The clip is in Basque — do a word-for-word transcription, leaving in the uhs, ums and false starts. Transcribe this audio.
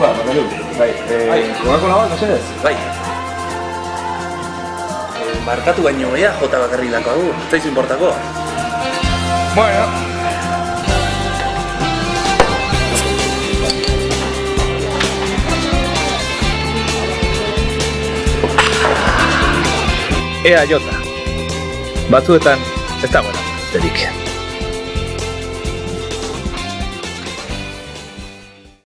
Ba, bakatu. Bai, eh, Coca-Cola bat, mesedez? Bai. Markatu baino ea jota bakarrik dakagu, ez zaizu inportako? Bueno. Ea jota. Batzuetan ez dagoela besterik.